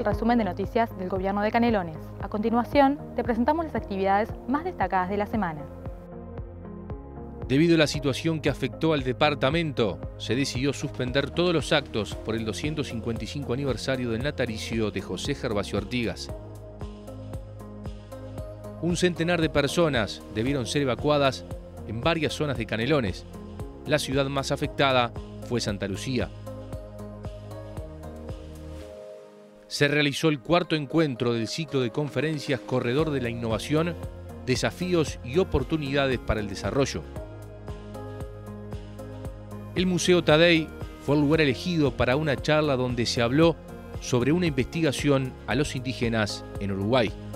resumen de noticias del Gobierno de Canelones. A continuación, te presentamos las actividades más destacadas de la semana. Debido a la situación que afectó al departamento, se decidió suspender todos los actos por el 255 aniversario del natalicio de José Gervasio Artigas. Un centenar de personas debieron ser evacuadas en varias zonas de Canelones. La ciudad más afectada fue Santa Lucía. Se realizó el cuarto encuentro del ciclo de conferencias Corredor de la Innovación, Desafíos y Oportunidades para el Desarrollo. El Museo Taddei fue el lugar elegido para una charla donde se habló sobre una investigación a los indígenas en Uruguay.